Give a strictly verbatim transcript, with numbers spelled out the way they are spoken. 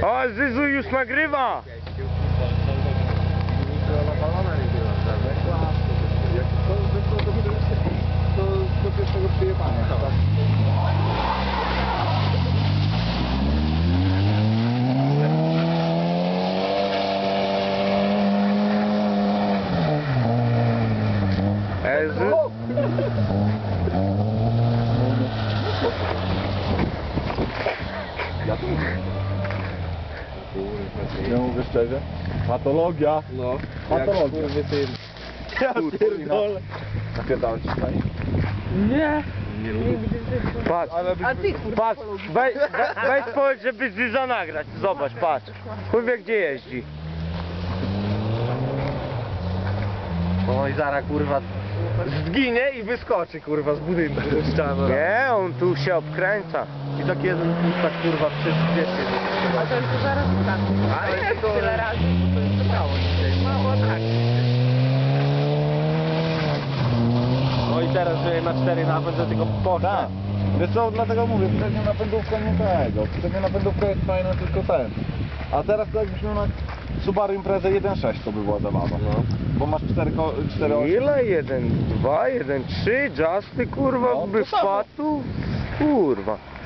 O, Zyzu już nagrywa! To do pierwszego przyjebania. Ezy. Ja tu ja mówię szczerze, patologia. No, patologia. Ja pierdolę. Napierdałem ci tutaj? Nie. Patrz, A ty kurwa. patrz, weź, we, weź powiedz, żeby Zyza nagrać. Zobacz, patrz. Chuj wie gdzie jeździ. No i zaraz kurwa zginie i wyskoczy kurwa z budynku. Nie, on tu się obkręca. I tak jeden tak kurwa przez dwieście. A to już to zaraz tak. A To nie, jest to- tyle razy, bo to jest mało dzisiaj. Mało tak. No i teraz, że na cztery napęd do tego poszła. Tak. Wiesz co, dlatego mówię, przednia napędówka nie tego. Przednia napędówka jest fajna, tylko ten. A teraz to jakbyśmy na Subaru Imprezę jeden sześć to by była zabawa. No. Bo masz cztery osiem. Ile? jeden, dwa, jeden, trzy, Justy, kurwa, No, by to samo. wpadł? Kurwa.